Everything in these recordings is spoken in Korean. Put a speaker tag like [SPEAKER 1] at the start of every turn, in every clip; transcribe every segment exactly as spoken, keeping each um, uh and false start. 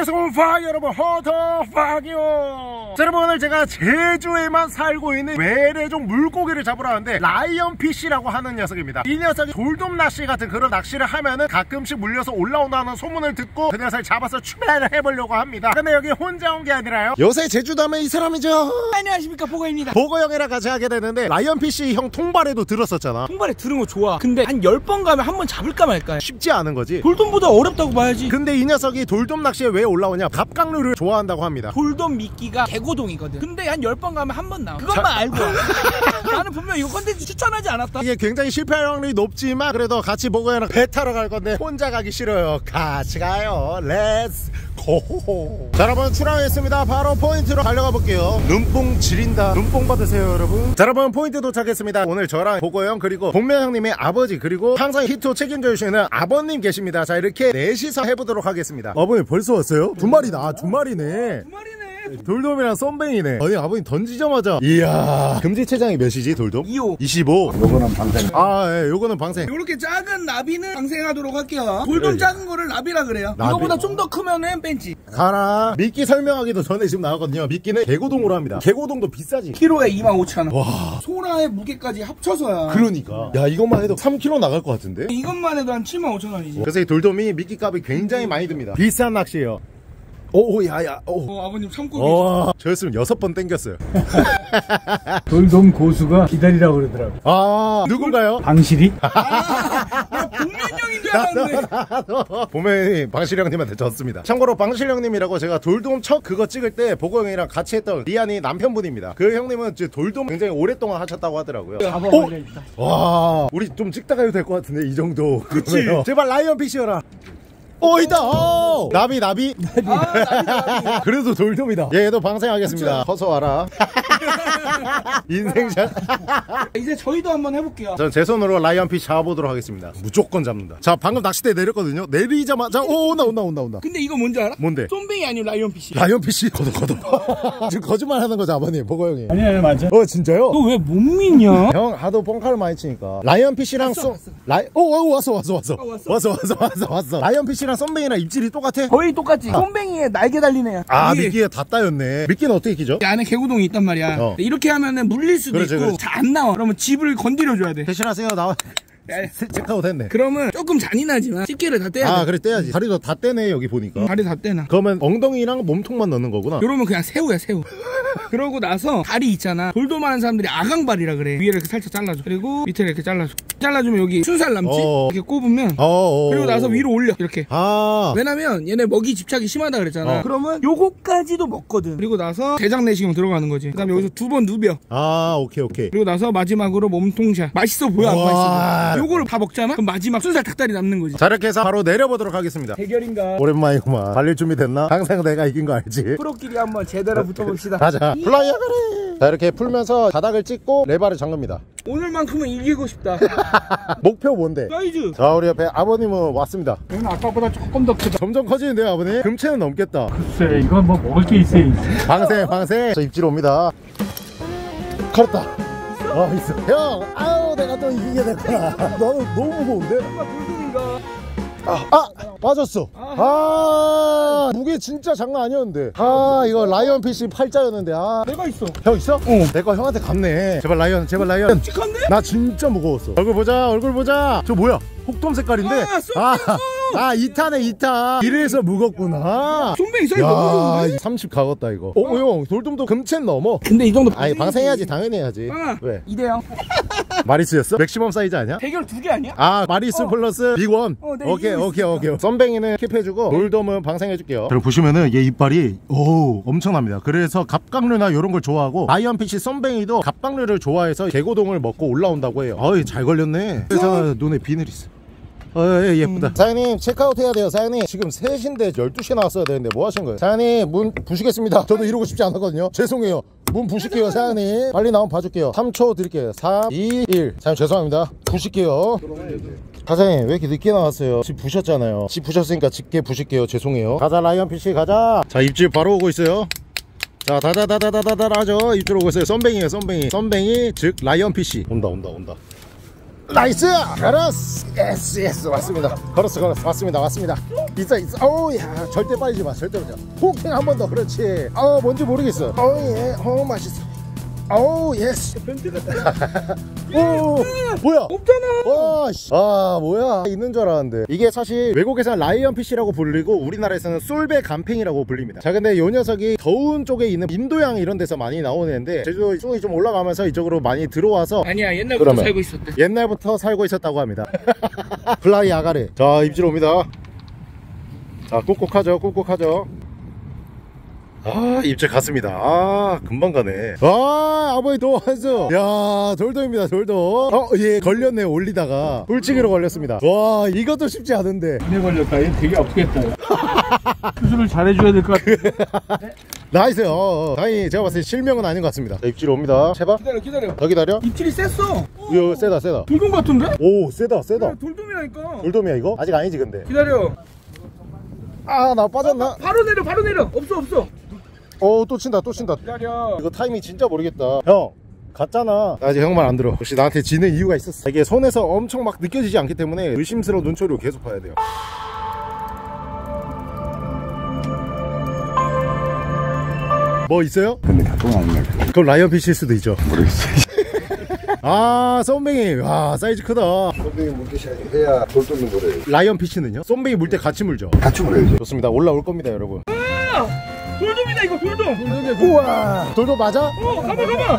[SPEAKER 1] Let's go fire 여러분, 허터 파기요. 자, 여러분 오늘 제가 제주에만 살고 있는 외래종 물고기를 잡으러 왔는데 라이언피쉬라고 하는 녀석입니다. 이 녀석이 돌돔 낚시 같은 그런 낚시를 하면은 가끔씩 물려서 올라온다는 소문을 듣고 그 녀석을 잡아서 추배를 해보려고 합니다. 근데 여기 혼자 온 게 아니라요, 요새 제주도 하면 이 사람이죠.
[SPEAKER 2] 안녕하십니까, 보거입니다.
[SPEAKER 1] 보거 형이랑 같이 하게 되는데 라이언피쉬 형 통발에도 들었었잖아.
[SPEAKER 2] 통발에 들은 거 좋아. 근데 한 열 번 가면 한 번 잡을까 말까.
[SPEAKER 1] 쉽지 않은 거지.
[SPEAKER 2] 돌돔보다 어렵다고 봐야지.
[SPEAKER 1] 근데 이 녀석이 돌돔 낚시에 왜 올라오냐, 갑각류를 좋아한다고 합니다.
[SPEAKER 2] 돌돔 미끼가 개고동이거든. 근데 한 열 번 가면 한 번 나와. 그것만
[SPEAKER 1] 자...
[SPEAKER 2] 알고 나는 분명 이거 컨텐츠 추천하지 않았다.
[SPEAKER 1] 이게 굉장히 실패할 확률이 높지만 그래도 같이 보고 형이랑 배 타러 갈 건데 혼자 가기 싫어요. 같이 가요. 렛츠 고. 자, 여러분 출항했습니다. 바로 포인트로 달려가 볼게요. 눈뽕 지린다. 눈뽕 받으세요 여러분. 자, 여러분 포인트 도착했습니다. 오늘 저랑 보고 형 그리고 본명 형님의 아버지 그리고 항상 히트 책임져 주시는 아버님 계십니다. 자, 이렇게 넷이서 해보도록 하겠습니다. 아버님 벌써 왔어요? 두 마리다. 아, 두 마리네.
[SPEAKER 2] 두 마리네.
[SPEAKER 1] 돌돔이랑 썸뱅이네. 아니 아버님 던지자마자. 이야, 금지 체장이 몇이지 돌돔?
[SPEAKER 2] 이호.
[SPEAKER 1] 이십오.
[SPEAKER 3] 요거는 방생.
[SPEAKER 1] 아, 예, 요거는 방생.
[SPEAKER 2] 요렇게 작은 나비는 방생하도록 할게요. 돌돔
[SPEAKER 1] 네.
[SPEAKER 2] 작은 거를 나비라 그래요.
[SPEAKER 1] 나비.
[SPEAKER 2] 이거보다 좀 더 크면은 벤치.
[SPEAKER 1] 가라. 미끼 설명하기도 전에 지금 나왔거든요. 미끼는 개고동으로 합니다. 개고동도 비싸지.
[SPEAKER 2] 키로에 이만 오천 원.
[SPEAKER 1] 와,
[SPEAKER 2] 소라의 무게까지 합쳐서야.
[SPEAKER 1] 그러니까 야, 이것만 해도 삼 킬로그램 나갈 것 같은데.
[SPEAKER 2] 이것만 해도 한 칠만 오천 원이지.
[SPEAKER 1] 그래서 이 돌돔이 미끼 값이 굉장히 많이 듭니다. 비싼 낚시예요. 오, 야야, 오.
[SPEAKER 2] 어, 아버님 참고
[SPEAKER 1] 와, 저였으면 여섯 번 땡겼어요.
[SPEAKER 3] 돌돔 고수가 기다리라고 그러더라고.
[SPEAKER 1] 아, 누군가요?
[SPEAKER 3] 방실이?
[SPEAKER 2] 아, 복면형인 줄 알았는데.
[SPEAKER 1] 보면이 방실 형님한테 졌습니다. 참고로 방실 형님이라고 제가 돌돔 첫 그거 찍을 때 보고 형이랑 같이 했던 리안이 남편분입니다. 그 형님은 이제 돌돔 굉장히 오랫동안 하셨다고 하더라고요.
[SPEAKER 3] 잡아버려 있다.
[SPEAKER 1] 와, 우리 좀 찍다가 해도 될 것 같은데 이 정도. 그치. 제발 라이언피쉬여라. 오, 있다. 오! 나비 나비.
[SPEAKER 2] 아, 나비, 나비.
[SPEAKER 1] 그래도 돌돔이다. 얘도 방생하겠습니다. 어서 와라. 인생샷.
[SPEAKER 2] 이제 저희도 한번 해볼게요.
[SPEAKER 1] 전 제 손으로 라이언피쉬 잡아보도록 하겠습니다. 무조건 잡는다. 자, 방금 낚싯대 내렸거든요. 내리자마자 오, 온다 온다 온다 온다.
[SPEAKER 2] 근데 이거 뭔지 알아?
[SPEAKER 1] 뭔데?
[SPEAKER 2] 쏨뱅이 아니면 라이언피쉬.
[SPEAKER 1] 라이언피쉬. 거둬 거둬. 지금 거짓말 하는 거죠 아버님, 보고 형이.
[SPEAKER 3] 아니 아니 맞아.
[SPEAKER 1] 어, 진짜요?
[SPEAKER 2] 너 왜 못 믿냐?
[SPEAKER 1] 형 하도 뻥카를 많이 치니까. 라이언피쉬랑
[SPEAKER 2] 왔어,
[SPEAKER 1] 쏨
[SPEAKER 2] 왔어.
[SPEAKER 1] 라이 오, 오, 왔어 왔어 왔어.
[SPEAKER 2] 어, 왔어.
[SPEAKER 1] 왔어 왔어 왔어 왔어. 라이언피쉬랑 쏨뱅이랑 입질이 똑같아?
[SPEAKER 2] 거의 똑같지. 쏨뱅이에 날개 달린 애야.
[SPEAKER 1] 아,
[SPEAKER 2] 이게
[SPEAKER 1] 미끼가 다 따였네. 미끼는 어떻게 끼죠?
[SPEAKER 2] 이 안에 개구동이 있단 말이야.
[SPEAKER 1] 어.
[SPEAKER 2] 이렇게 하면은 물릴 수도
[SPEAKER 1] 그렇지,
[SPEAKER 2] 있고
[SPEAKER 1] 그렇지.
[SPEAKER 2] 잘 안 나와. 그러면 집을 건드려줘야 돼.
[SPEAKER 1] 대신하세요. 나와.
[SPEAKER 2] 야, 야.
[SPEAKER 1] 체크아웃 했네.
[SPEAKER 2] 그러면 조금 잔인하지만 집게를 다 떼야
[SPEAKER 1] 아,
[SPEAKER 2] 돼.
[SPEAKER 1] 그래 떼야지. 다리도 다 떼네 여기 보니까.
[SPEAKER 2] 다리 다 떼나.
[SPEAKER 1] 그러면 엉덩이랑 몸통만 넣는 거구나.
[SPEAKER 2] 이러면 그냥 새우야 새우. 그러고 나서 다리 있잖아. 돌돔 하는 사람들이 아강발이라 그래. 위를 이렇게 살짝 잘라줘. 그리고 밑에를 이렇게 잘라줘. 잘라주면 여기 순살 남지?
[SPEAKER 1] 어.
[SPEAKER 2] 이렇게 꼽으면
[SPEAKER 1] 어, 어.
[SPEAKER 2] 그리고 나서 위로 올려 이렇게.
[SPEAKER 1] 아,
[SPEAKER 2] 왜냐면 얘네 먹이 집착이 심하다 그랬잖아.
[SPEAKER 1] 어.
[SPEAKER 2] 그러면 요거까지도 먹거든. 그리고 나서 대장 내시경 들어가는 거지. 그 다음에 여기서 두 번 누벼.
[SPEAKER 1] 아, 오케이 오케이.
[SPEAKER 2] 그리고 나서 마지막으로 몸통샷. 맛있어 보여 안
[SPEAKER 1] 와.
[SPEAKER 2] 맛있어 보여? 요거를 다 먹잖아. 그럼 마지막 순살 닭다리 남는 거지.
[SPEAKER 1] 자, 이렇게 해서 바로 내려보도록 하겠습니다.
[SPEAKER 2] 대결인가?
[SPEAKER 1] 오랜만이구만. 달릴 준비 됐나? 항상 내가 이긴 거 알지?
[SPEAKER 2] 프로끼리 한번 제대로 붙어봅시다.
[SPEAKER 1] 가자. 플라이어 가래. 자, 이렇게 풀면서 바닥을 찍고 레바를 잠급니다.
[SPEAKER 2] 오늘만큼은 이기고 싶다.
[SPEAKER 1] 목표 뭔데?
[SPEAKER 2] 사이즈.
[SPEAKER 1] 자, 우리 옆에 아버님은 왔습니다.
[SPEAKER 3] 얘는 아까보다 조금 더 크다.
[SPEAKER 1] 점점 커지는데요 아버님? 금체는 넘겠다.
[SPEAKER 3] 글쎄 이건 뭐 먹을 게 있어야지.
[SPEAKER 1] 방생 방생. 저 입질 옵니다. 걸었다. 어, 있어. 형, 아우, 내가 또 이기게 됐구나. 너는 너무 무거운데?
[SPEAKER 2] 돌돔인가?
[SPEAKER 1] 아, 아, 빠졌어. 아, 무게 진짜 장난 아니었는데. 아, 이거 라이언피쉬 팔자였는데. 아,
[SPEAKER 2] 내가 있어.
[SPEAKER 1] 형 있어? 어. 내 거 형한테 갔네. 제발 라이언, 제발 라이언.
[SPEAKER 2] 찍한데?
[SPEAKER 1] 나 진짜 무거웠어. 얼굴 보자, 얼굴 보자. 저 뭐야? 혹돔 색깔인데?
[SPEAKER 2] 아, 쏨
[SPEAKER 1] 아, 아, 이 탄에 이 탄. 이래서 무겁구나.
[SPEAKER 2] 쏨뱅이 사이즈 너무
[SPEAKER 1] 야,
[SPEAKER 2] 좋은데?
[SPEAKER 1] 삼십 가겠다 이거. 어, 어, 형, 돌돔도 금채 넘어.
[SPEAKER 2] 근데 이 정도
[SPEAKER 1] 아니, 방생해야지, 당연히 해야지.
[SPEAKER 2] 아,
[SPEAKER 1] 왜?
[SPEAKER 2] 이 대 영.
[SPEAKER 1] 마리스였어? 맥시멈 사이즈 아니야?
[SPEAKER 2] 대결 두 개 아니야?
[SPEAKER 1] 아, 마리스
[SPEAKER 2] 어.
[SPEAKER 1] 플러스 빅원.
[SPEAKER 2] 어, 네,
[SPEAKER 1] 오케이,
[SPEAKER 2] 이기고
[SPEAKER 1] 오케이, 오케이. 썸뱅이는 킵해주고 돌돔은 방생해줄게요. 여러분 보시면은 얘 이빨이 오 엄청납니다. 그래서 갑각류나 이런 걸 좋아하고 라이언피쉬 썸뱅이도 갑각류를 좋아해서 개고동을 먹고 올라온다고 해요. 어이, 잘 걸렸네. 그래서 눈에 비늘 있어. 어, 예, 예쁘다. 음. 사장님 체크아웃 해야 돼요. 사장님 지금 세 시인데 열두 시에 나왔어야 되는데 뭐 하신 거예요? 사장님 문 부시겠습니다. 저도 이러고 싶지 않았거든요. 죄송해요. 문 부실게요. 사장님 빨리 나오면 봐줄게요. 삼 초 드릴게요. 삼, 이, 일. 사장님 죄송합니다. 부실게요. 사장님 왜 이렇게 늦게 나왔어요? 집 부셨잖아요. 집 부셨으니까 집게 부실게요. 죄송해요. 가자 라이언피쉬 가자. 자, 입질 바로 오고 있어요. 자, 다다다다다다다 하죠. 입질 오고 있어요. 썸뱅이에요. 썸뱅이 썸뱅이 즉 라이언피쉬. 온다 온다 온다. 나이스! 걸었어! 예스 예스 왔습니다. 걸었어 걸었어 왔습니다 왔습니다. 있어 있어. 어우 야 절대 빠지지 마 절대 빠지지 마. 폭행 한 번 더. 그렇지. 어 뭔지 모르겠어. 어우 예. 어 맛있어. 어우 예스. 오 뭐야
[SPEAKER 2] 없잖아.
[SPEAKER 1] 와, 씨. 아 뭐야 있는 줄 알았는데 이게 사실 외국에서는 라이언피쉬라고 불리고 우리나라에서는 솔베 간팽이라고 불립니다. 자 근데 요 녀석이 더운 쪽에 있는 인도양 이런 데서 많이 나오는데 제주도 숭이 좀 올라가면서 이쪽으로 많이 들어와서
[SPEAKER 2] 아니야 옛날부터
[SPEAKER 1] 그러면.
[SPEAKER 2] 살고 있었대.
[SPEAKER 1] 옛날부터 살고 있었다고 합니다. 플라이 아가리. 자 입질 옵니다. 자 꾹꾹하죠 꾹꾹하죠. 아 입질 갔습니다. 아 금방 가네. 아 아버지 도 한수. 야 돌도입니다 돌도. 어예 걸렸네요. 올리다가 꿀치기로 걸렸습니다. 와 이것도 쉽지 않은데.
[SPEAKER 3] 눈에 걸렸다. 얘 되게 아프겠다. 수술을 잘해줘야 될 것 같아.
[SPEAKER 1] 나이스. 어, 어. 다행히 제가 봤을 때 실명은 아닌 것 같습니다. 자, 입질 옵니다. 제발.
[SPEAKER 2] 기다려 기다려.
[SPEAKER 1] 더 기다려.
[SPEAKER 2] 입질이 셌어.
[SPEAKER 1] 이거 세다 세다.
[SPEAKER 2] 돌돔 같은데?
[SPEAKER 1] 오 세다 세다.
[SPEAKER 2] 돌돔이라니까.
[SPEAKER 1] 돌돔이야 이거? 아직 아니지 근데.
[SPEAKER 2] 기다려.
[SPEAKER 1] 아 나 빠졌나?
[SPEAKER 2] 바로 내려 바로 내려. 없어 없어.
[SPEAKER 1] 어 또 친다 또 친다.
[SPEAKER 2] 기다려.
[SPEAKER 1] 이거 타이밍 진짜 모르겠다. 형 갔잖아. 나 이제 형 말 안 들어. 역시 나한테 지는 이유가 있었어. 이게 손에서 엄청 막 느껴지지 않기 때문에 의심스러운 눈초리로 계속 봐야 돼요. 뭐 있어요?
[SPEAKER 4] 근데 가끔 안 나.
[SPEAKER 1] 그럼 라이언피쉬일 수도 있죠.
[SPEAKER 4] 모르겠어.
[SPEAKER 1] 아 쏨뱅이. 와 사이즈 크다.
[SPEAKER 4] 쏨뱅이 물기시 해야 돌돔을 물어요.
[SPEAKER 1] 라이언피쉬는요? 쏨뱅이 물 때 같이 물죠.
[SPEAKER 4] 같이 물어야죠.
[SPEAKER 1] 좋습니다. 올라올 겁니다 여러분.
[SPEAKER 2] 돌돔이다 이거 돌돔.
[SPEAKER 1] 우와 돌돔 맞아?
[SPEAKER 2] 어 가봐 가봐.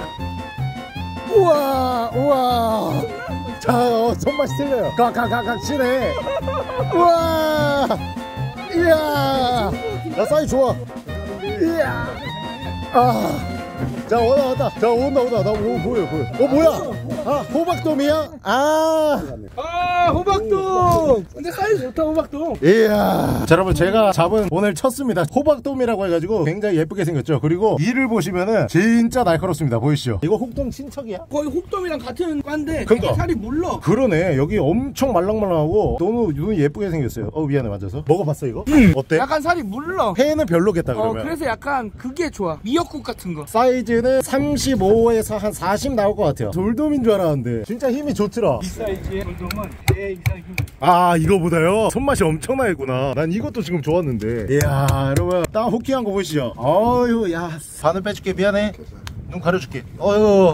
[SPEAKER 1] 우와 우와. 자 어, 손맛이 틀려요. 가가가가 치네. 우와 이야 나 사이즈 좋아. 이야 아 자 온다 온다 자 온다 온다 나 오, 보여 보여. 어 뭐야 아 호박돔이야. 아
[SPEAKER 2] 아 호박돔. 근데 사이즈 좋다 호박돔.
[SPEAKER 1] 이야 자 여러분 제가 잡은 오늘 쳤습니다. 호박돔이라고 해가지고 굉장히 예쁘게 생겼죠. 그리고 이를 보시면은 진짜 날카롭습니다. 보이시죠? 이거 혹돔 친척이야?
[SPEAKER 2] 거의 혹돔이랑 같은 과인데
[SPEAKER 1] 그러니까.
[SPEAKER 2] 살이 물러.
[SPEAKER 1] 그러네. 여기 엄청 말랑말랑하고 너무 눈이 예쁘게 생겼어요. 어 미안해 만져서. 먹어봤어 이거? 응. 어때?
[SPEAKER 2] 약간 살이 물러.
[SPEAKER 1] 회는 별로겠다
[SPEAKER 2] 어
[SPEAKER 1] 그러면.
[SPEAKER 2] 그래서 약간 그게 좋아. 미역국 같은 거.
[SPEAKER 1] 사이즈는 삼십오에서 한 사십 나올 것 같아요. 돌돔인 줄 알았는데 진짜 힘이 좋더라.
[SPEAKER 3] 이 사이즈의 돌돔은 배 이상 힘.
[SPEAKER 1] 아 이거보다요? 손맛이 엄청나겠구나. 난 이것도 지금 좋았는데. 이야 여러분 딱 호킹한 거 보이시죠? 어휴 야 반을 빼줄게. 미안해. 눈 가려줄게. 어휴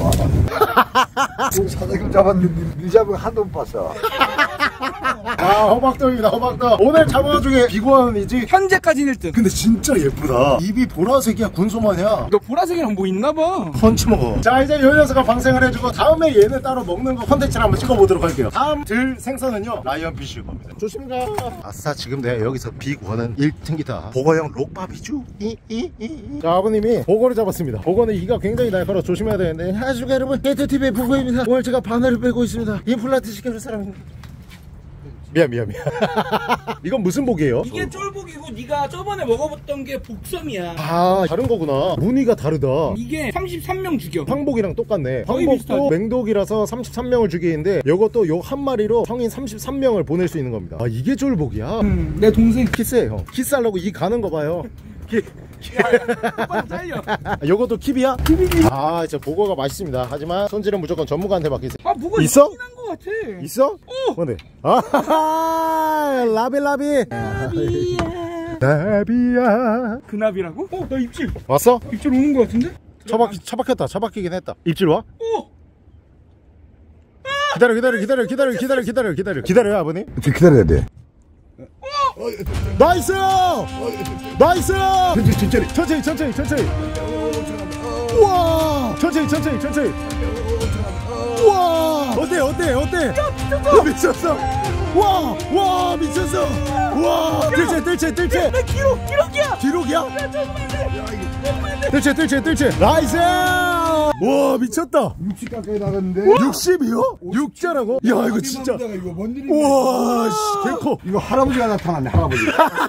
[SPEAKER 4] 지금 사장님 잡았는데 니 잡은 한도 못 봤어.
[SPEAKER 1] 아 호박돔입니다. 호박돔. 오늘 잡은 것 중에 비고원이지.
[SPEAKER 2] 현재까지 일 등.
[SPEAKER 1] 근데 진짜 예쁘다. 입이 보라색이야. 군소마냐.
[SPEAKER 2] 너 보라색이랑 뭐 있나봐.
[SPEAKER 1] 펀치 먹어. 자 이제 요 녀석을 방생을 해주고 다음에 얘는 따로 먹는 거 컨텐츠를 한번 찍어보도록 할게요. 다음 들 생선은요 라이언피쉬 겁니다. 조심가. 아싸 지금 내가 여기서 빅원은 일 등이다. 보거형 록밥이죠. 이이이. 자 아버님이 보거를 잡았습니다. 보거는 이가 굉장히 날카로워 조심해야 되는데. 안녕하십니까 여러분 게이트티비의 보거입니다. 오늘 제가 바늘을 빼고 있습니다. 임플란트 시켜줄 사람입니다. 미안 미안 미안. 이건 무슨 복이에요?
[SPEAKER 2] 이게 쫄복이고 네가 저번에 먹어봤던 게 복섬이야.
[SPEAKER 1] 아 다른 거구나. 무늬가 다르다.
[SPEAKER 2] 이게 삼십삼 명 죽여.
[SPEAKER 1] 황복이랑 똑같네.
[SPEAKER 2] 거의
[SPEAKER 1] 황복도
[SPEAKER 2] 비슷하지.
[SPEAKER 1] 맹독이라서 삼십삼 명을 죽이는데 요것도 요 한 마리로 성인 삼십삼 명을 보낼 수 있는 겁니다. 아 이게 쫄복이야.
[SPEAKER 2] 음, 내 동생.
[SPEAKER 1] 키스해 형. 키스하려고 이 가는 거 봐요. 키.
[SPEAKER 2] 오빠 잘려.
[SPEAKER 1] 아, 요것도 킵이야? 킵이지. 아 진짜 보거가 맛있습니다. 하지만 손질은 무조건 전문가한테 맡기세요.
[SPEAKER 2] 아 뭐가
[SPEAKER 1] 있어?
[SPEAKER 2] 있긴 한거 같아.
[SPEAKER 1] 있어? 어. 뭔데? 아 라비 라비.
[SPEAKER 2] 나비야.
[SPEAKER 1] 나비야.
[SPEAKER 2] 그나비라고? 어, 나 입질.
[SPEAKER 1] 왔어?
[SPEAKER 2] 입질 오는 거 같은데?
[SPEAKER 1] 처박 처박혔다. 처박히긴 했다. 입질 와?
[SPEAKER 2] 어.
[SPEAKER 1] 기다려 기다려 기다려 기다려 기다려 기다려 기다려 기다려요 아버님.
[SPEAKER 4] 좀 기다려야 돼.
[SPEAKER 1] 나이스! 나이스! 천천히 천천히 천천히 천천히. 우와! 천천히 천천히 천천히. 우와! 어때 어때 어때? 야 미쳤어! 와! 와 미쳤어! 와! 뜰채 뜰채 뜰채!
[SPEAKER 2] 나 기록 기록이야.
[SPEAKER 1] 기록이야? 뜰채 뜰채 뜰채! 나이스! 와 미쳤다!
[SPEAKER 4] 육십 가까이 나갔는데.
[SPEAKER 1] 육십이요? 육자라고? 야 이거 진짜.
[SPEAKER 4] 이거 뭔 일이야?
[SPEAKER 1] 우와 씨 개커.
[SPEAKER 4] 이거 할아버지가 나타났네 할아버지.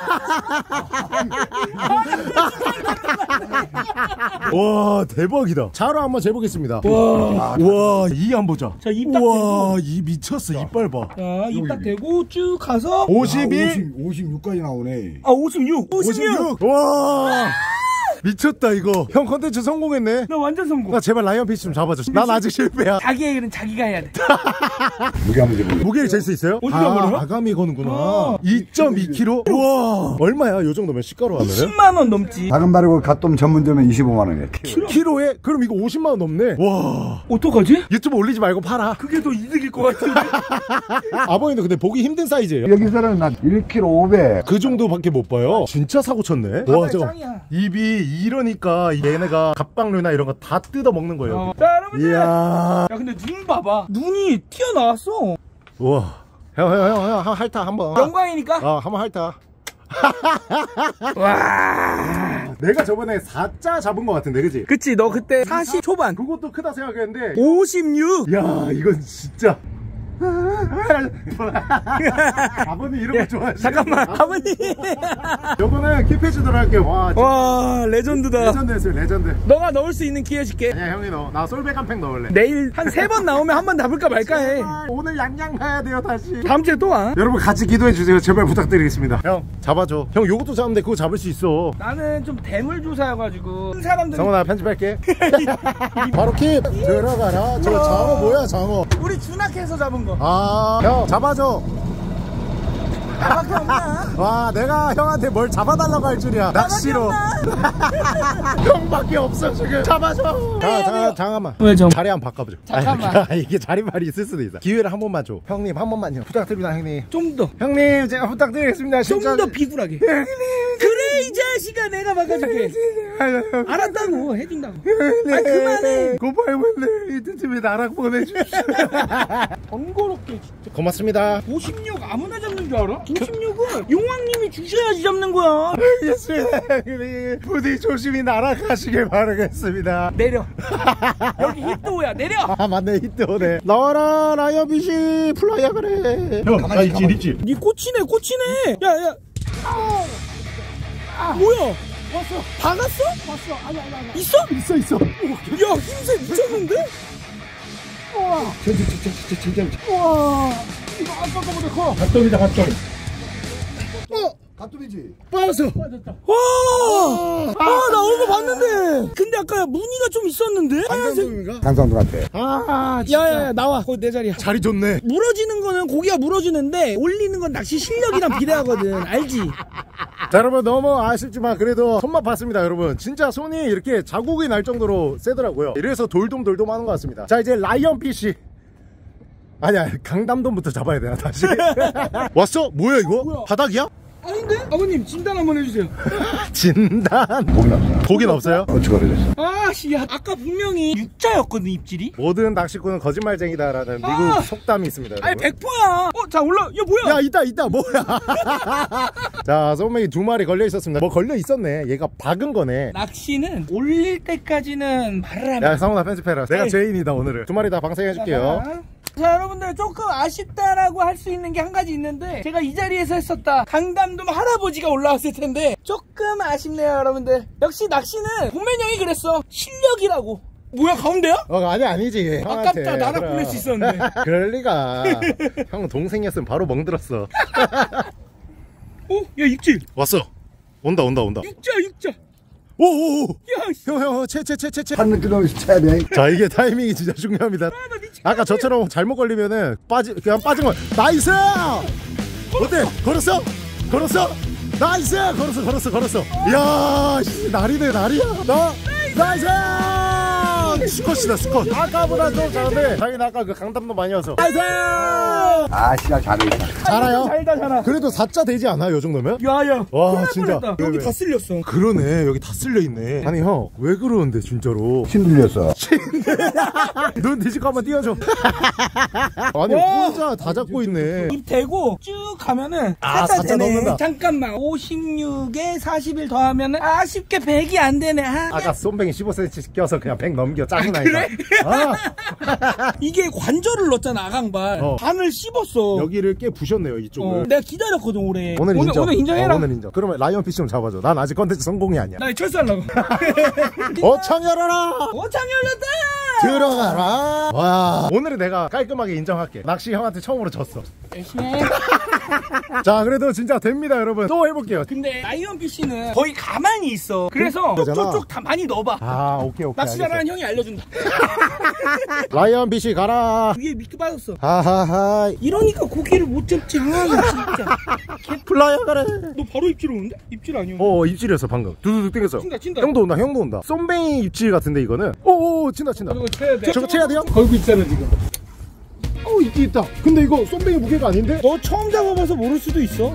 [SPEAKER 1] 와 대박이다. 자로 한번 재보겠습니다. 와, 와, 이 한 보자.
[SPEAKER 2] 자, 입딱
[SPEAKER 1] 와, 이 미쳤어. 이빨 봐.
[SPEAKER 2] 자, 입 딱 대고 쭉 가서
[SPEAKER 1] 오십이,
[SPEAKER 4] 오십육까지 나오네.
[SPEAKER 2] 아 오십육. 오십육.
[SPEAKER 1] 오십육. 와, 미쳤다 이거. 형 컨텐츠 성공했네.
[SPEAKER 2] 나 완전 성공.
[SPEAKER 1] 나 제발 라이언 피쉬 좀 잡아줘. 난 아직 실패야.
[SPEAKER 2] 자기의 일은 자기가 해야 돼.
[SPEAKER 4] 무게 한번 재볼래?
[SPEAKER 1] 무게를 잴 수 있어요?
[SPEAKER 2] 어디다
[SPEAKER 1] 아,
[SPEAKER 2] 걸어요?
[SPEAKER 1] 아가미 거는구나.
[SPEAKER 2] 어.
[SPEAKER 1] 이 점 이 킬로그램? 우와. 얼마야? 요 정도면 시가로 하면은?
[SPEAKER 2] 십만 원 넘지.
[SPEAKER 4] 작은 바르고 갓돔 전문점에 이십오만 원이야.
[SPEAKER 1] 키로에? 그럼 이거 오십만 원 넘네. 와.
[SPEAKER 2] 어떡하지?
[SPEAKER 1] 유튜브 올리지 말고 팔아.
[SPEAKER 2] 그게 더 이득일 것 같은데.
[SPEAKER 1] 아버님도 근데 보기 힘든 사이즈예요.
[SPEAKER 4] 여기서는 한 일 킬로그램 오백.
[SPEAKER 1] 그 정도밖에 못 봐요. 진짜 사고 쳤네. 와, 저거
[SPEAKER 2] 짱이야.
[SPEAKER 1] 입이 이러니까 얘네가 갑각류나 이런 거 다 뜯어 먹는 거예요.
[SPEAKER 2] 어. 자 여러분들.
[SPEAKER 1] 이야.
[SPEAKER 2] 야 근데 눈 봐봐. 눈이 튀어나왔어.
[SPEAKER 1] 우와. 형, 형, 형, 형, 형, 핥아, 한 번.
[SPEAKER 2] 영광이니까.
[SPEAKER 1] 아, 한 번 핥아.
[SPEAKER 2] 와.
[SPEAKER 1] 내가 저번에 사자 잡은 거 같은데, 그치?
[SPEAKER 2] 그치 너 그때 사십 초반.
[SPEAKER 1] 그것도 크다 생각했는데.
[SPEAKER 2] 오십육.
[SPEAKER 1] 야, 이건 진짜. 아버님 이런 거 좋아하시죠?
[SPEAKER 2] 잠깐만 아버님.
[SPEAKER 1] 요거는 킵해주도록 할게요. 와, 진짜
[SPEAKER 2] 와 레전드다.
[SPEAKER 1] 레전드였어요, 레전드.
[SPEAKER 2] 너가 넣을 수 있는 기회 줄게.
[SPEAKER 1] 아니야, 형이 넣어. 나 솔백 한 팩 넣을래.
[SPEAKER 2] 내일 한 세 번 나오면 한 번 잡을까 말까 해.
[SPEAKER 1] 오늘 양양 가야 돼요, 다시.
[SPEAKER 2] 다음 주에 또 와.
[SPEAKER 1] 여러분 같이 기도해주세요. 제발 부탁드리겠습니다. 형, 잡아줘. 형, 요것도 잡으면 돼. 그거 잡을 수 있어.
[SPEAKER 2] 나는 좀 대물조사여가지고 큰 사람들이
[SPEAKER 1] 성훈아, 편집할게. 바로 킵! 들어가라. 저 장어 뭐야, 장어.
[SPEAKER 2] 우리 준학해서 잡은 거.
[SPEAKER 1] 아, 형, 잡아줘.
[SPEAKER 2] 나밖에 없나?
[SPEAKER 1] 와, 내가 형한테 뭘 잡아달라고 할 줄이야. 낚시로. 형밖에 없어, 지금. 잡아줘. 자, 자, 잠깐만.
[SPEAKER 2] 왜 좀?
[SPEAKER 1] 자리 한번 바꿔보죠.
[SPEAKER 2] 잠깐만.
[SPEAKER 1] 아니, 이게 자리말이 있을 수도 있어. 기회를 한 번만 줘. 형님, 한 번만요. 부탁드립니다, 형님.
[SPEAKER 2] 좀 더.
[SPEAKER 1] 형님, 제가 부탁드리겠습니다.
[SPEAKER 2] 좀
[SPEAKER 1] 진짜.
[SPEAKER 2] 더 비굴하게. 그래 이 자식아 내가 바꿔줄게. 알았다고 해준다고. 아 그만해.
[SPEAKER 1] 고팔분들 이때쯤에 나랑 보내주십시오.
[SPEAKER 2] 번거롭게 진짜.
[SPEAKER 1] 고맙습니다.
[SPEAKER 2] 오십육 아무나 잡는 줄 알아? 오십육은 용왕님이 주셔야지 잡는 거야.
[SPEAKER 1] 알겠습니다. 형님. 부디 조심히 날아가시길 바라겠습니다.
[SPEAKER 2] 내려. 여기 히트오야 내려.
[SPEAKER 1] 아 맞네, 히트오네. 나와라 라이언비시 플라이야 그래. 형, 나 있지 있지.
[SPEAKER 2] 니 꽂히네 꽂히네. 야야. 뭐야?
[SPEAKER 1] 왔어.
[SPEAKER 2] 박았어?
[SPEAKER 1] 왔어. 아니 아니 아니.
[SPEAKER 2] 있어?
[SPEAKER 1] 있어 있어.
[SPEAKER 2] 야 힘세 미쳤는데?
[SPEAKER 1] 우와.
[SPEAKER 4] 진짜 진짜 진짜 진짜.
[SPEAKER 1] 우와. 이거 아까 거보다 커.
[SPEAKER 3] 갓돔이다 갓돔.
[SPEAKER 1] 어.
[SPEAKER 4] 갓돔이지.
[SPEAKER 1] 빠졌어.
[SPEAKER 2] 와! 아, 나 얼굴 봤는데. 근데 아까 무늬가 좀 있었는데.
[SPEAKER 1] 강상동인가?
[SPEAKER 4] 강상도한테.
[SPEAKER 1] 아, 진짜.
[SPEAKER 2] 야야야 나와. 거기 내 자리야.
[SPEAKER 1] 자리 좋네.
[SPEAKER 2] 물어지는 거는 고기가 물어지는데 올리는 건 낚시 실력이랑 비례하거든. 알지?
[SPEAKER 1] 자, 여러분 너무 아쉽지만 그래도 손맛 봤습니다. 여러분 진짜 손이 이렇게 자국이 날 정도로 세더라고요. 이래서 돌돔돌돔 하는 것 같습니다. 자, 이제 라이언피쉬. 아니야, 강담돔부터 잡아야 되나 다시. 왔어? 뭐야 이거?
[SPEAKER 2] 뭐야?
[SPEAKER 1] 바닥이야?
[SPEAKER 2] 아닌데? 아버님 진단 한번 해주세요.
[SPEAKER 1] 진단.
[SPEAKER 4] 목이 없어.
[SPEAKER 1] 고기는 없어요?
[SPEAKER 4] 어찌 그러겠어.
[SPEAKER 2] 아씨 야 아까 분명히 육자였거든 입질이.
[SPEAKER 1] 모든 낚시꾼은 거짓말쟁이다라는 미국
[SPEAKER 2] 아.
[SPEAKER 1] 속담이 있습니다.
[SPEAKER 2] 아니
[SPEAKER 1] 여러분.
[SPEAKER 2] 백 퍼야. 어 자 올라. 야 뭐야?
[SPEAKER 1] 야, 있다 있다. 뭐야? 자, 솜맹이 두 마리 걸려 있었습니다. 뭐 걸려 있었네. 얘가 박은 거네.
[SPEAKER 2] 낚시는 올릴 때까지는 말을 하면.
[SPEAKER 1] 야, 성훈아 편집해라. 내가
[SPEAKER 2] 네.
[SPEAKER 1] 죄인이다 오늘은. 두 마리 다 방생해줄게요.
[SPEAKER 2] 자, 자 여러분들 조금 아쉽다라고 할 수 있는 게 한 가지 있는데 제가 이 자리에서 했었다 강담돔 할아버지가 올라왔을 텐데 조금 아쉽네요 여러분들. 역시 낚시는 본맨 형이 그랬어. 실력이라고. 뭐야 가운데야?
[SPEAKER 1] 어, 아니 아니지. 형한테.
[SPEAKER 2] 아깝다 나락
[SPEAKER 1] 그럼.
[SPEAKER 2] 보낼 수 있었는데.
[SPEAKER 1] 그럴 리가. 형 동생이었으면 바로 멍들었어.
[SPEAKER 2] 어? 야 입질.
[SPEAKER 1] 왔어. 온다 온다 온다.
[SPEAKER 2] 육자 육자.
[SPEAKER 1] 오오오.
[SPEAKER 2] 야 씨.
[SPEAKER 1] 형 형 채 채 채 채채.
[SPEAKER 4] 한 느낌 쳐야 돼.
[SPEAKER 1] 자, 이게 타이밍이 진짜 중요합니다.
[SPEAKER 2] 나 미치겠네.
[SPEAKER 1] 아까 저처럼 잘못 걸리면은 빠지 그냥 빠진 거. 나이스. 어때? 걸었어? 걸었어? 나이스. 걸었어 걸었어 걸었어. 이야, 씨, 날이네 날이야. 나 나이스. 스컷이다 스컷. 아까보다 좀 잘한데 당연히 아까 그 강담도 많이 와서. 나이스.
[SPEAKER 4] 아 시작 잘했다.
[SPEAKER 1] 잘아요?
[SPEAKER 2] 잘다 잘하.
[SPEAKER 1] 그래도 사자 되지 않아요, 이 정도면?
[SPEAKER 2] 야야.
[SPEAKER 1] 와, 진짜. 왜,
[SPEAKER 2] 여기
[SPEAKER 1] 왜?
[SPEAKER 2] 다 쓸렸어.
[SPEAKER 1] 그러네, 여기 다 쓸려 있네. 아니 형, 왜 그러는데 진짜로?
[SPEAKER 4] 힘들렸어.
[SPEAKER 1] 눈 뒤집고 한번 띄워줘. 아니
[SPEAKER 2] 와.
[SPEAKER 1] 혼자 다 잡고 있네.
[SPEAKER 2] 입 대고 쭉 가면은
[SPEAKER 1] 아,
[SPEAKER 2] 사자
[SPEAKER 1] 사자
[SPEAKER 2] 되네.
[SPEAKER 1] 넣는다.
[SPEAKER 2] 잠깐만 오십육에 사십일 더하면은 아쉽게 백이 안 되네. 아,
[SPEAKER 1] 아까 쏨뱅이 십오 센티미터 껴서 그냥 백 넘겨 짜증나니까.
[SPEAKER 2] 그래?
[SPEAKER 1] 아,
[SPEAKER 2] 이게 관절을 넣었잖아 아강발.
[SPEAKER 1] 어.
[SPEAKER 2] 반을 씹었어.
[SPEAKER 1] 여기를 꽤 부셨네요, 이쪽을.
[SPEAKER 2] 어, 내가 기다렸거든 오래.
[SPEAKER 1] 오늘 인정.
[SPEAKER 2] 오늘 인정해라.
[SPEAKER 1] 어, 오늘 인정. 그러면 라이언피쉬 좀 잡아줘. 난 아직 컨텐츠 성공이 아니야.
[SPEAKER 2] 나 철수하려고.
[SPEAKER 1] 어창 열어라.
[SPEAKER 2] 오창 열렸다.
[SPEAKER 1] 들어가라. 와, 오늘은 내가 깔끔하게 인정할게. 낚시 형한테 처음으로 졌어.
[SPEAKER 2] 열심히 해.
[SPEAKER 1] 자, 그래도 진짜 됩니다 여러분. 또 해볼게요.
[SPEAKER 2] 근데 라이언피쉬는 거의 가만히 있어. 그래서 쪽쪽쪽 다 많이 넣어봐.
[SPEAKER 1] 아, 오케이 오케이.
[SPEAKER 2] 낚시 잘하는 형이 알려준다.
[SPEAKER 1] 라이언 피쉬 가라.
[SPEAKER 2] 위에 미끼 빠졌어.
[SPEAKER 1] 하하하.
[SPEAKER 2] 이러니까 고기를 못 잡지. 아, 진짜.
[SPEAKER 1] 플라이어 가래.
[SPEAKER 2] 너 바로 입질 오는데? 입질 아니야?
[SPEAKER 1] 어, 입질이었어 방금. 두두둑 땡겼어.
[SPEAKER 2] 친다, 친다.
[SPEAKER 1] 형도 온다, 형도 온다. 쏨뱅이 입질 같은데 이거는. 오오, 친다 친다.
[SPEAKER 3] 저거 쳐야 돼.
[SPEAKER 1] 저거 쳐야 돼요?
[SPEAKER 3] 걸고 있잖아 지금.
[SPEAKER 1] 어, 있기 있다. 근데 이거 쏨뱅이 무게가 아닌데?
[SPEAKER 2] 너 처음 잡아봐서 모를 수도 있어.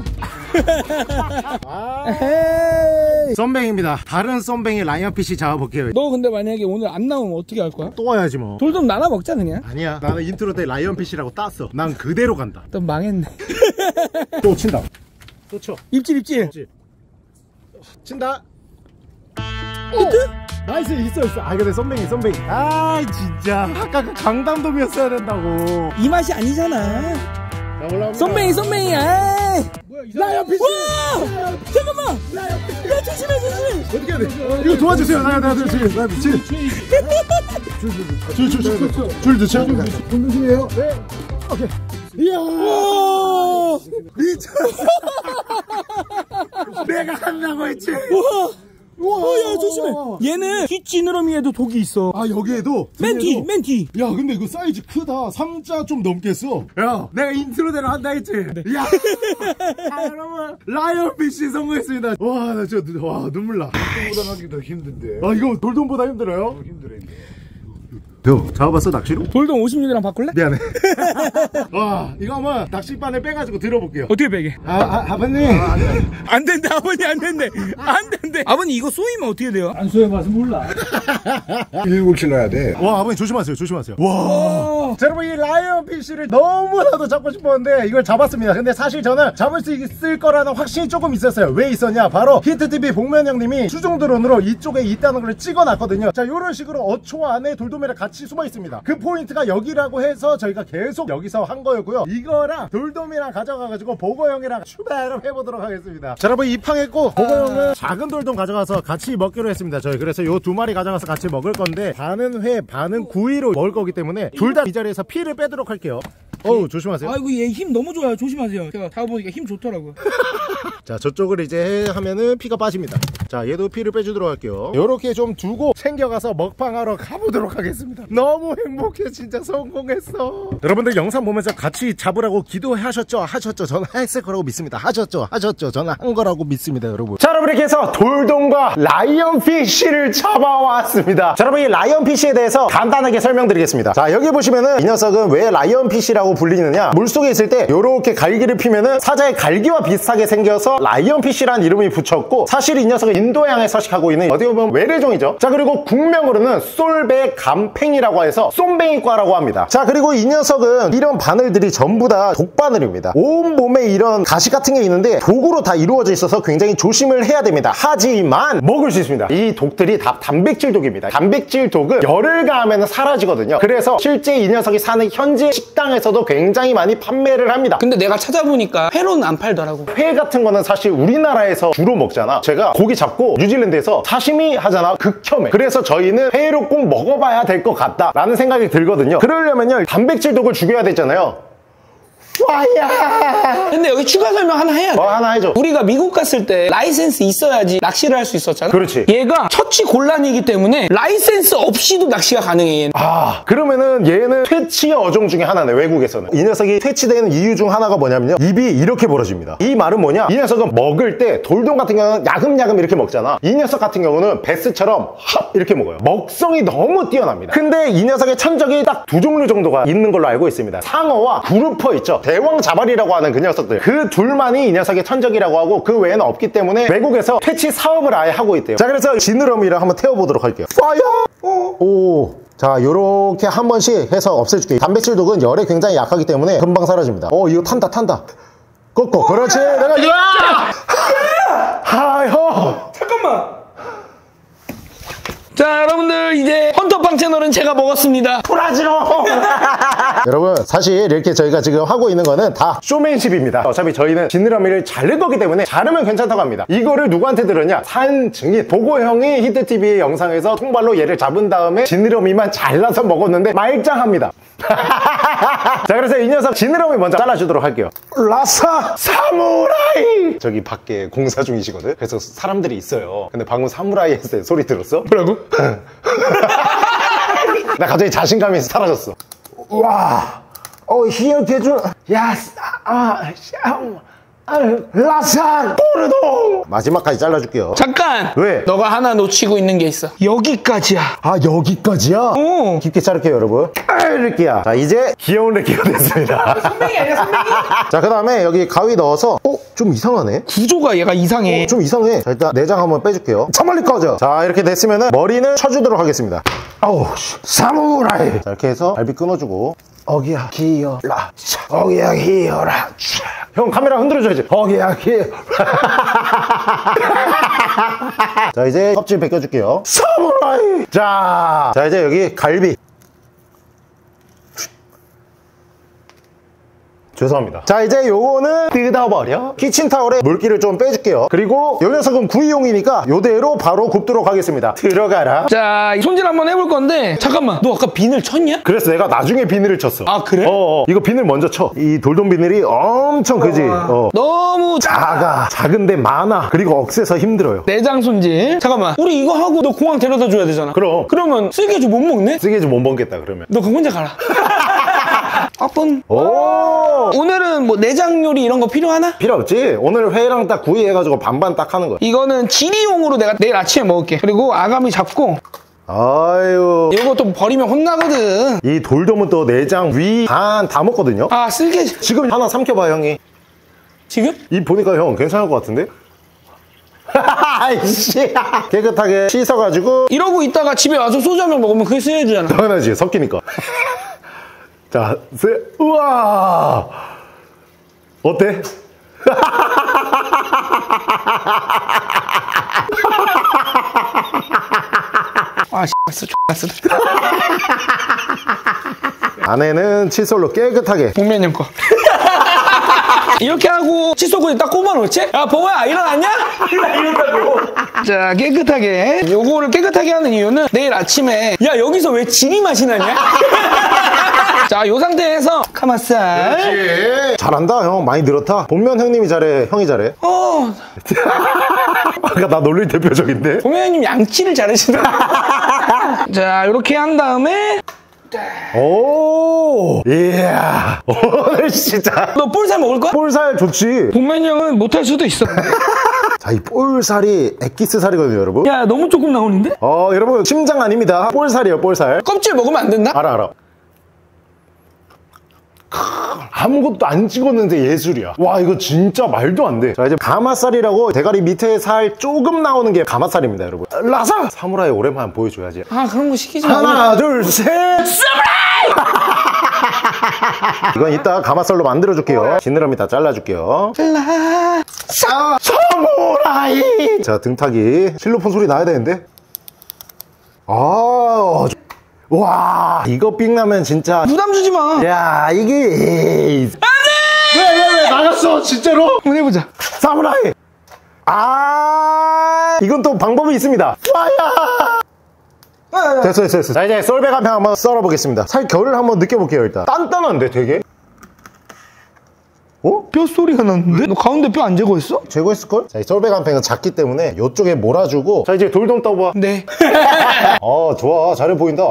[SPEAKER 1] 아, 쏨뱅입니다. 다른 쏨뱅이 라이언 피쉬 잡아볼게요.
[SPEAKER 2] 너 근데 만약에 오늘 안 나오면 어떻게 할 거야?
[SPEAKER 1] 또 와야지 뭐.
[SPEAKER 2] 돌 좀 나눠 먹자 그냥.
[SPEAKER 1] 아니야, 나는 인트로 때 라이언 피쉬라고 땄어. 난 그대로 간다.
[SPEAKER 2] 또 망했네.
[SPEAKER 1] 또 친다. 또 쳐.
[SPEAKER 2] 입질 입질.
[SPEAKER 1] 입질. 친다.
[SPEAKER 2] 히트?
[SPEAKER 1] 나이스. 있어 있어. 아, 근데 쏨뱅이 쏨뱅이. 아, 진짜 아까 그 강담돔이었어야 된다고.
[SPEAKER 2] 이 맛이 아니잖아.
[SPEAKER 1] 자, 올라옵니다.
[SPEAKER 2] 쏨뱅이 쏨뱅이. 아이.
[SPEAKER 3] 뭐야 이
[SPEAKER 1] 라이언 피쉬.
[SPEAKER 2] 와! 잠깐만. 야 조심해 조심해.
[SPEAKER 1] 어떻게 해야 돼? 이거 도와주세요. 나야 나야 나 지금 나 미친. 줄줄줄줄 넣자.
[SPEAKER 4] 분조심이에요.
[SPEAKER 1] 네. 오케이. 이야.
[SPEAKER 2] 와!
[SPEAKER 1] 미쳤어. 내가 간다고 했지.
[SPEAKER 2] 와! 와, 야, 조심해. 얘는 뒷지느러미에도 독이 있어.
[SPEAKER 1] 아, 여기에도
[SPEAKER 2] 맨 뒤, 맨 뒤.
[SPEAKER 1] 야, 근데 이거 사이즈 크다. 삼 자 좀 넘겠어. 야, 내가 인트로대로 한다 했지. 야, 아, 여러분, 라이언 피쉬 성공했습니다. 와, 나 진짜 눈- 와 눈물 나.
[SPEAKER 4] 보다 하기도 힘든데.
[SPEAKER 1] 아, 이거 돌돔보다 힘들어요?
[SPEAKER 4] 힘들어 힘들어.
[SPEAKER 1] 너 잡아봤어 낚시로?
[SPEAKER 2] 돌돔 오십육 이랑 바꿀래?
[SPEAKER 1] 미안해. 와, 이거 한번 낚싯바늘 빼가지고 들어볼게요.
[SPEAKER 2] 어떻게 베게?
[SPEAKER 1] 아, 아 아버님.
[SPEAKER 2] 안 된대, 아버님 안 된대. 안 된대. 아버님 이거 쏘이면 어떻게 돼요?
[SPEAKER 3] 안 쏘여 봐서 몰라.
[SPEAKER 4] 일곱 킬 넣어야 돼.
[SPEAKER 1] 와, 아버님 조심하세요, 조심하세요. 와.
[SPEAKER 2] 와.
[SPEAKER 1] 자, 여러분, 이 라이언 피쉬를 너무나도 잡고 싶었는데 이걸 잡았습니다. 근데 사실 저는 잡을 수 있을 거라는 확신이 조금 있었어요. 왜 있었냐? 바로 히트티비 복면 형님이 수중 드론으로 이쪽에 있다는 걸 찍어놨거든요. 자, 이런 식으로 어초 안에 돌돔이랑 같이 숨어 있습니다. 그 포인트가 여기라고 해서 저희가 계속 여기서 한 거였고요. 이거랑 돌돔이랑 가져가가지고 보거 형이랑 추배를 해보도록 하겠습니다. 자, 여러분, 입항했고 보거 형은 작은 돌돔 가져가서 같이 먹기로 했습니다. 저희 그래서 요 두 마리 가져가서 같이 먹을 건데 반은 회, 반은 구이로 먹을 거기 때문에 둘 다 이 자리에서 피를 빼도록 할게요. 어우, 조심하세요.
[SPEAKER 2] 아이고 얘 힘 너무 좋아요. 조심하세요. 제가 잡아보니까 힘 좋더라고요.
[SPEAKER 1] 자, 저쪽을 이제 하면은 피가 빠집니다. 자, 얘도 피를 빼주도록 할게요. 요렇게 좀 두고 챙겨가서 먹방하러 가보도록 하겠습니다. 너무 행복해. 진짜 성공했어. 여러분들 영상 보면서 같이 잡으라고 기도하셨죠? 하셨죠? 저는 했을 거라고 믿습니다. 하셨죠? 하셨죠? 저는 한 거라고 믿습니다, 여러분. 자, 여러분, 이렇게 해서 돌돔과 라이언 피쉬를 잡아왔습니다. 자, 여러분, 이 라이언 피쉬에 대해서 간단하게 설명드리겠습니다. 자, 여기 보시면은 이 녀석은 왜 라이언 피쉬라고 불리느냐, 물속에 있을 때 요렇게 갈기를 피면은 사자의 갈기와 비슷하게 생겨서 라이언 피쉬라는 이름이 붙였고, 사실 이 녀석은 인도양에 서식하고 있는 어떻게 보면 외래종이죠. 자, 그리고 국명으로는 쏠배 감팽이라고 해서 쏨뱅이과라고 합니다. 자, 그리고 이 녀석은 이런 바늘들이 전부 다 독바늘입니다. 온 몸에 이런 가시 같은 게 있는데 독으로 다 이루어져 있어서 굉장히 조심을 해야 됩니다. 하지만 먹을 수 있습니다. 이 독들이 다 단백질 독입니다. 단백질 독은 열을 가하면 사라지거든요. 그래서 실제 이 녀석이 사는 현지 식당에서도 굉장히 많이 판매를 합니다.
[SPEAKER 2] 근데 내가 찾아보니까 회로는 안 팔더라고.
[SPEAKER 1] 회 같은 거는 사실 우리나라에서 주로 먹잖아. 제가 고기 잡고 뉴질랜드에서 사시미 하잖아. 극혐해. 그래서 저희는 회로 꼭 먹어봐야 될 것 같다 라는 생각이 들거든요. 그러려면요, 단백질 독을 죽여야 되잖아요. 와야.
[SPEAKER 2] 근데 여기 추가 설명 하나 해야 돼.
[SPEAKER 1] 어, 하나 해줘.
[SPEAKER 2] 우리가 미국 갔을 때 라이센스 있어야지 낚시를 할 수 있었잖아.
[SPEAKER 1] 그렇지.
[SPEAKER 2] 얘가 처치 곤란이기 때문에 라이센스 없이도 낚시가 가능해. 얘는.
[SPEAKER 1] 아, 그러면은 얘는 퇴치의 어종 중에 하나네, 외국에서는. 이 녀석이 퇴치되는 이유 중 하나가 뭐냐면요, 입이 이렇게 벌어집니다. 이 말은 뭐냐, 이 녀석은 먹을 때 돌돔 같은 경우는 야금야금 이렇게 먹잖아. 이 녀석 같은 경우는 베스처럼 합 이렇게 먹어요. 먹성이 너무 뛰어납니다. 근데 이 녀석의 천적이 딱 두 종류 정도가 있는 걸로 알고 있습니다. 상어와 구루퍼 있죠. 대왕 자발이라고 하는 그 녀석들, 그 둘만이 이 녀석의 천적이라고 하고 그 외에는 없기 때문에 외국에서 퇴치 사업을 아예 하고 있대요. 자, 그래서 지느러미를 한번 태워보도록 할게요. 파이어! 오, 자, 요렇게 한 번씩 해서 없애줄게요. 단백질 독은 열에 굉장히 약하기 때문에 금방 사라집니다. 어, 이거 탄다 탄다. 꺾어. 그렇지. 내가 이거 하여.
[SPEAKER 2] 잠깐만. 자, 여러분들 이제 헌터파 먹방 채널은 제가 먹었습니다.
[SPEAKER 1] 브라지로. 여러분 사실 이렇게 저희가 지금 하고 있는 거는 다 쇼맨십입니다. 어차피 저희는 지느러미를 자를 거기 때문에 자르면 괜찮다고 합니다. 이거를 누구한테 들었냐? 산 증인 보고 형이 히트티비의 영상에서 통발로 얘를 잡은 다음에 지느러미만 잘라서 먹었는데 말짱합니다. 자, 그래서 이 녀석 지느러미 먼저 잘라주도록 할게요. 라사 사무라이. 저기 밖에 공사 중이시거든. 그래서 사람들이 있어요. 근데 방금 사무라이 했을 때 소리 들었어?
[SPEAKER 2] 뭐라고?
[SPEAKER 1] 나 갑자기 자신감이 사라졌어. 와, 어, 희열대준, 야, 아, 아, 라사 포르동. 마지막까지 잘라줄게요.
[SPEAKER 2] 잠깐.
[SPEAKER 1] 왜?
[SPEAKER 2] 너가 하나 놓치고 있는 게 있어. 여기까지야.
[SPEAKER 1] 아, 여기까지야?
[SPEAKER 2] 어.
[SPEAKER 1] 깊게 자를게요, 여러분. 아, 르끼야. 자, 이제 귀여운 르끼가 됐습니다.
[SPEAKER 2] 선배이 아니야, 선배이?
[SPEAKER 1] 자, 그 다음에 여기 가위 넣어서, 어? 좀 이상하네?
[SPEAKER 2] 구조가 얘가 이상해.
[SPEAKER 1] 어, 좀 이상해. 자, 일단 내장 한번 빼줄게요. 차멀리 꺼져. 자, 이렇게 됐으면 머리는 쳐주도록 하겠습니다. 아우, 사무라이. 자, 이렇게 해서 갈비 끊어주고. 어기야 기어라 어기야 기어라. 형 카메라 흔들어줘야지. 어기야 기어라. 자, 이제 껍질 벗겨줄게요. 사무라이. 자, 자 이제 여기 갈비. 죄송합니다. 자, 이제 요거는 뜯어버려. 키친타월에 물기를 좀 빼줄게요. 그리고 요 녀석은 구이용이니까 요대로 바로 굽도록 하겠습니다. 들어가라.
[SPEAKER 2] 자, 손질 한번 해볼 건데 잠깐만, 너 아까 비늘 쳤냐?
[SPEAKER 1] 그래서 내가 나중에 비늘을 쳤어.
[SPEAKER 2] 아, 그래?
[SPEAKER 1] 어, 이거 비늘 먼저 쳐. 이 돌돔 비늘이 엄청 크지. 어.
[SPEAKER 2] 너무
[SPEAKER 1] 작아. 작은데 많아. 그리고 억세서 힘들어요.
[SPEAKER 2] 내장 손질. 잠깐만, 우리 이거 하고 너 공항 데려다 줘야 되잖아.
[SPEAKER 1] 그럼.
[SPEAKER 2] 그러면 쓸개주 못 먹네?
[SPEAKER 1] 쓰게지 못 먹겠다 그러면.
[SPEAKER 2] 너 그거 혼자 가라. 아픈.
[SPEAKER 1] 오,
[SPEAKER 2] 오늘은 뭐 내장 요리 이런 거 필요하나?
[SPEAKER 1] 필요 없지. 오늘 회랑 딱 구이 해가지고 반반 딱 하는 거야.
[SPEAKER 2] 이거는 지리용으로 내가 내일 아침에 먹을게. 그리고 아가미 잡고
[SPEAKER 1] 아유,
[SPEAKER 2] 이것도 버리면 혼나거든.
[SPEAKER 1] 이 돌돔은 또 내장 위 반 다 먹거든요.
[SPEAKER 2] 아, 쓸개주.
[SPEAKER 1] 지금 하나 삼켜봐 형이.
[SPEAKER 2] 지금?
[SPEAKER 1] 이 보니까 형 괜찮을 것 같은데? 아이씨. 깨끗하게 씻어가지고.
[SPEAKER 2] 이러고 있다가 집에 와서 소주 한 병 먹으면 그게 쓰여주잖아.
[SPEAKER 1] 당연하지, 섞이니까. 자, 세, 우와. 어때?
[SPEAKER 2] 아, 씨, X쓰.
[SPEAKER 1] 안에는 칫솔로 깨끗하게.
[SPEAKER 2] 복면 형 거. 이렇게 하고 칫솔구에 딱 꼽아놓지? 야, 보고야, 일어났냐? 이런다고. 자, 깨끗하게. 요거를 깨끗하게 하는 이유는 내일 아침에 야, 여기서 왜 지리 맛이 나냐? 자, 요 상태에서 카마살.
[SPEAKER 1] 그렇지. 잘한다, 형. 많이 늘었다. 본면 형님이 잘해, 형이 잘해.
[SPEAKER 2] 어.
[SPEAKER 1] 아까 나 놀릴 대표적인데?
[SPEAKER 2] 복면 형님 양치를 잘하시더라. 자, 요렇게 한 다음에
[SPEAKER 1] 오, 이야. 오늘 진짜.
[SPEAKER 2] 너 볼살 먹을 거야?
[SPEAKER 1] 볼살 좋지.
[SPEAKER 2] 복면 형은 못할 수도 있어.
[SPEAKER 1] 자, 이 볼살이 엑기스 살이거든요, 여러분.
[SPEAKER 2] 야, 너무 조금 나오는데?
[SPEAKER 1] 어, 여러분, 심장 아닙니다. 볼살이에요, 볼살.
[SPEAKER 2] 껍질 먹으면 안 된다?
[SPEAKER 1] 알아, 알아. 아무것도 안 찍었는데 예술이야. 와, 이거 진짜 말도 안 돼. 자, 이제 가마살이라고 대가리 밑에 살 조금 나오는 게 가마살입니다, 여러분. 라사! 사무라이 오랜만에 보여줘야지.
[SPEAKER 2] 아, 그런 거 시키지 마.
[SPEAKER 1] 하나, 둘, 셋! 사무라이! 이건 이따 가마살로 만들어줄게요. 지느러미 다 잘라줄게요.
[SPEAKER 2] 라
[SPEAKER 1] 사, 사무라이! 자, 등타기. 실로폰 소리 나야 되는데? 아, 와, 이거 삑나면 진짜.
[SPEAKER 2] 부담 주지 마.
[SPEAKER 1] 야, 이게.
[SPEAKER 2] 안돼.
[SPEAKER 1] 왜, 왜, 왜 나갔어, 진짜로?
[SPEAKER 2] 한번 해보자.
[SPEAKER 1] 사무라이. 아, 이건 또 방법이 있습니다. 와야. 됐어, 됐어, 됐어. 자, 이제 솔백 한 편 한번 썰어보겠습니다. 살 결을 한번 느껴볼게요, 일단. 단단한데, 되게. 어?
[SPEAKER 2] 뼈 소리가 났는데? 너 가운데 뼈 안 제거했어?
[SPEAKER 1] 제거했을걸? 자, 이 솔백 한 팩은 작기 때문에 이쪽에 몰아주고. 자, 이제 돌돔 떠봐.
[SPEAKER 2] 네.
[SPEAKER 1] 어, 좋아. 잘해 보인다.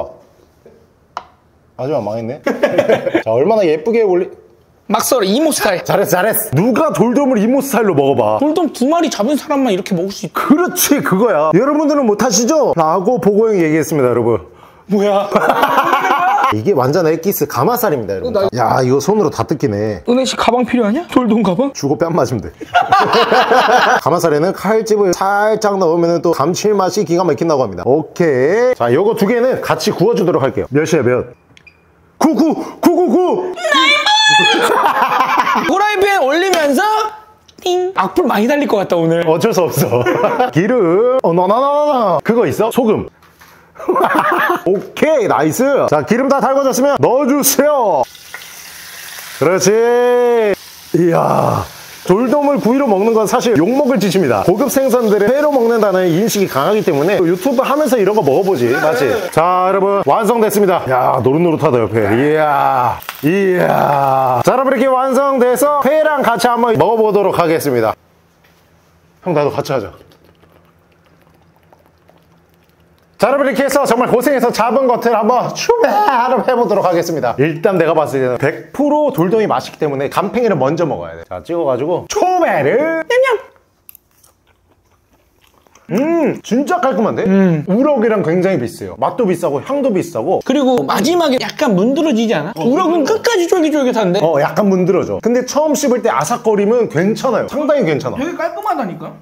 [SPEAKER 1] 하지만 망했네. 자, 얼마나 예쁘게 올리.
[SPEAKER 2] 막 썰어, 이모 스타일.
[SPEAKER 1] 잘했어, 잘했어. 누가 돌돔을 이모 스타일로 먹어봐.
[SPEAKER 2] 돌돔 두 마리 잡은 사람만 이렇게 먹을 수 있다.
[SPEAKER 1] 그렇지, 그거야. 여러분들은 못하시죠? 라고 보고형이 얘기했습니다, 여러분.
[SPEAKER 2] 뭐야?
[SPEAKER 1] 이게 완전 엑기스 가마살입니다, 여러분.
[SPEAKER 2] 나...
[SPEAKER 1] 야, 이거 손으로 다 뜯기네.
[SPEAKER 2] 은혜씨 가방 필요하냐? 돌돔 가방?
[SPEAKER 1] 주고 뺨 맞으면 돼. 가마살에는 칼집을 살짝 넣으면 또 감칠맛이 기가 막힌다고 합니다. 오케이. 자, 요거 두 개는 같이 구워주도록 할게요. 몇 시에 몇? 구구! 구구구!
[SPEAKER 2] 후라이팬 올리면서 띵! 악플 많이 달릴 것 같다 오늘.
[SPEAKER 1] 어쩔 수 없어. 기름. 어, 나나나나. 그거 있어? 소금. 오케이, 나이스. 자, 기름 다 달궈졌으면 넣어주세요. 그렇지. 이야, 돌돔을 구이로 먹는 건 사실 욕먹을 짓입니다. 고급 생선들을 회로 먹는다는 인식이 강하기 때문에 유튜브 하면서 이런 거 먹어보지. 맞지? 자, 여러분, 완성됐습니다. 야, 노릇노릇하다, 옆에. 이야, 이야. 자, 여러분, 이렇게 완성돼서 회랑 같이 한번 먹어보도록 하겠습니다. 형, 나도 같이 하자. 자, 여러분, 이렇게 해서 정말 고생해서 잡은 것들 한번 추배하러 해보도록 하겠습니다. 일단 내가 봤을 때는 백 퍼센트 돌돔이 맛있기 때문에 간팽이를 먼저 먹어야 돼. 자, 찍어가지고 추배를 냠냠. 음, 진짜 깔끔한데? 음. 우럭이랑 굉장히 비슷해요. 맛도 비싸고 향도 비싸고.
[SPEAKER 2] 그리고 마지막에 약간 문드러지지 않아? 어, 우럭은 끝까지 쫄깃쫄깃한데?
[SPEAKER 1] 어, 약간 문드러져. 근데 처음 씹을 때 아삭거림은 괜찮아요. 상당히 괜찮아.
[SPEAKER 2] 되게 깔끔하다니까?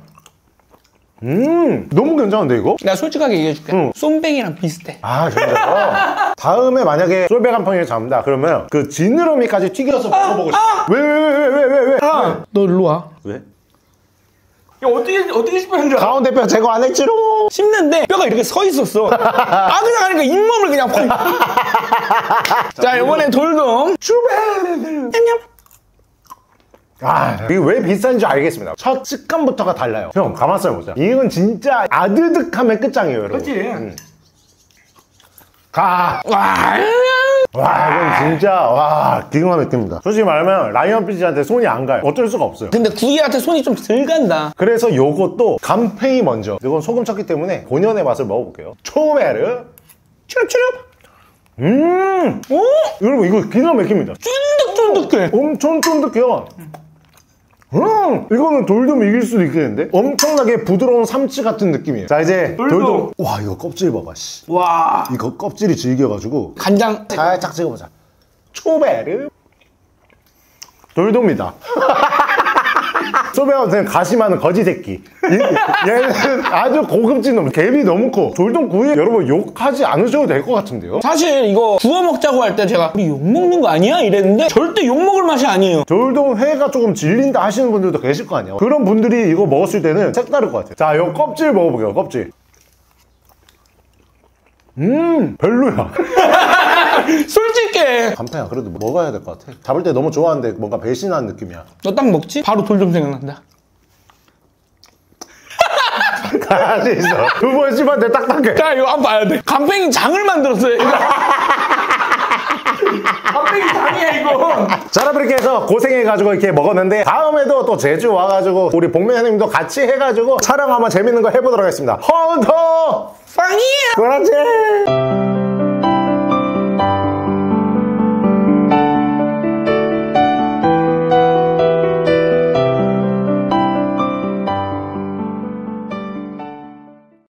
[SPEAKER 1] 음, 너무 괜찮은데 이거?
[SPEAKER 2] 내가 솔직하게 얘기해줄게.
[SPEAKER 1] 응.
[SPEAKER 2] 쏨뱅이랑 비슷해.
[SPEAKER 1] 아, 진짜? 다음에 만약에 쫄배 간팽이를 잡는다 그러면 그 지느러미까지 튀겨서 먹어보고 싶어.
[SPEAKER 2] 아!
[SPEAKER 1] 왜, 왜, 왜, 왜, 왜, 왜?
[SPEAKER 2] 아, 너 일로 와.
[SPEAKER 1] 왜?
[SPEAKER 2] 야, 어떻게, 어떻게 씹었는지 알아?
[SPEAKER 1] 가운데 뼈 제거 안 했지롱.
[SPEAKER 2] 씹는데 뼈가 이렇게 서 있었어. 아, 그냥 하니까 잇몸을 그냥 펑. 자, 이번엔 돌돔.
[SPEAKER 1] 쭈베.
[SPEAKER 2] 냠냠.
[SPEAKER 1] 아, 이게 왜 비싼지 알겠습니다. 첫 식감부터가 달라요. 형, 가만있어 보자. 이건 진짜 아드득함의 끝장이에요, 여러분.
[SPEAKER 2] 그치?
[SPEAKER 1] 음. 가.
[SPEAKER 2] 와.
[SPEAKER 1] 와, 이건 진짜, 와, 기가 막힙니다. 솔직히 말하면 라이언 피쉬한테 손이 안 가요. 어쩔 수가 없어요.
[SPEAKER 2] 근데 구이한테 손이 좀 덜 간다.
[SPEAKER 1] 그래서 요것도 간팽이 먼저. 이건 소금 쳤기 때문에 본연의 맛을 먹어볼게요. 초베르. 추릅추릅. 음.
[SPEAKER 2] 오!
[SPEAKER 1] 여러분, 이거 기가 막힙니다.
[SPEAKER 2] 쫀득쫀득해.
[SPEAKER 1] 엄청 쫀득해요. 음, 이거는 돌돔 이길 수도 있겠는데? 엄청나게 부드러운 삼치 같은 느낌이에요. 자, 이제
[SPEAKER 2] 돌돔.
[SPEAKER 1] 돌돔. 와, 이거 껍질 봐봐, 씨.
[SPEAKER 2] 와.
[SPEAKER 1] 이거 껍질이 질겨가지고
[SPEAKER 2] 간장.
[SPEAKER 1] 살짝 찍어보자. 초베르. 돌돔이다. 소배한테는 가시 많은 거지 새끼. 얘는 아주 고급진 놈. 갭이 너무 커. 돌돔 구이 여러분 욕하지 않으셔도 될 것 같은데요?
[SPEAKER 2] 사실 이거 구워 먹자고 할 때 제가 우리 욕 먹는 거 아니야? 이랬는데 절대 욕 먹을 맛이 아니에요.
[SPEAKER 1] 돌돔 회가 조금 질린다 하시는 분들도 계실 거 아니에요? 그런 분들이 이거 먹었을 때는 색다를 것 같아요. 자, 요 껍질 먹어볼게요. 껍질. 음, 별로야.
[SPEAKER 2] 솔직히
[SPEAKER 1] 간팽아, 그래도 먹어야 될 것 같아. 잡을 때 너무 좋아하는데 뭔가 배신한 느낌이야.
[SPEAKER 2] 너 딱 먹지? 바로 돌돔 생각난다.
[SPEAKER 1] 가만히 있어. 두 번 씹었는데 딱딱해.
[SPEAKER 2] 자, 이거 한번 봐야 돼. 간팽이 장을 만들었어요. 이거. 간팽이 장이야 이거.
[SPEAKER 1] 자, 여러분, 이렇게 해서 고생해가지고 이렇게 먹었는데 다음에도 또 제주 와가지고 우리 복면 형님도 같이 해가지고 촬영 한번 재밌는 거 해보도록 하겠습니다. 헌터
[SPEAKER 2] 빵이야.
[SPEAKER 1] 그렇지.